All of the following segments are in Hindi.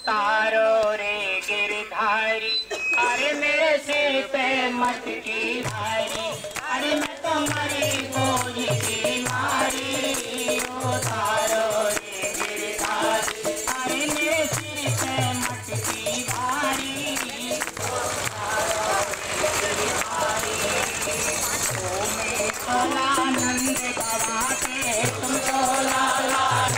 उतारो रे गिरधारी, अरे मेरे सिर पे मटकी भारी, अरे मैं तुम्हारी बोझ की मारी। उतारो रे गिरधारी, अरे मेरे सिर पे मटकी भारी, उतारो रे गिरधारी। तुम्हें तो आनंद गवाते, तुमको लाला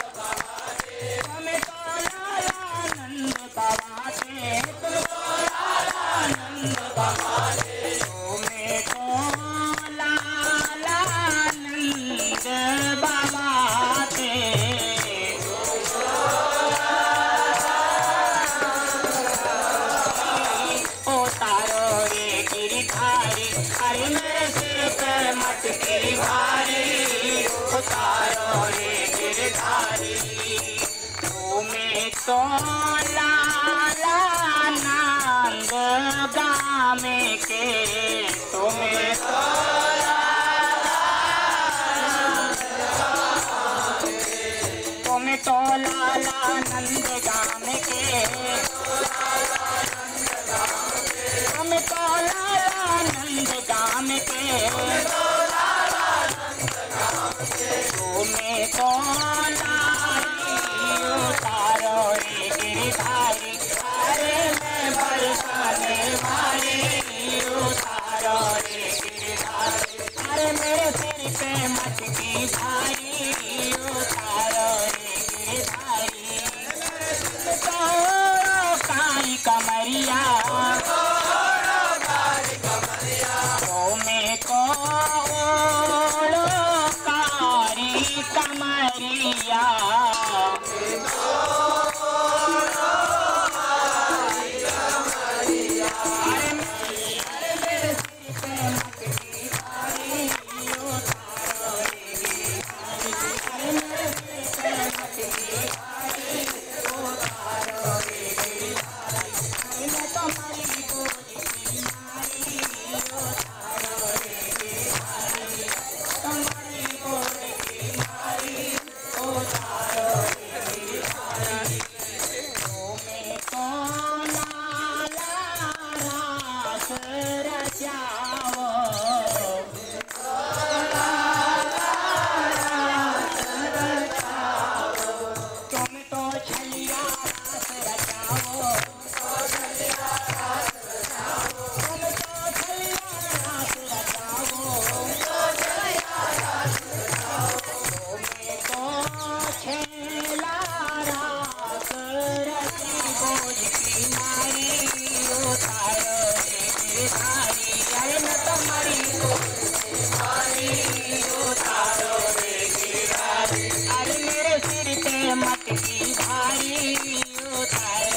अरे मेरे सिर पे मटकी भारी, उतारो रे गिरधारी। तुम्हें तो लाला नंद गाम के, तुम्हें तो तुम्हें तो लाला नंद गाम के, तुम्हें तो लाला नंद गाम के, तुम्हें तो उतारो रे गिरधारी, अरे मैं बरसाने वाली। उतारो रे गिरधारी, अरे मेरे सिर पे मटकी भारी। उतारो रे गिरधारी, तो काई कमरिया, तुम्हें को कारी कमरिया, अरे मेरे सिर पे मटकी भारी। उतारो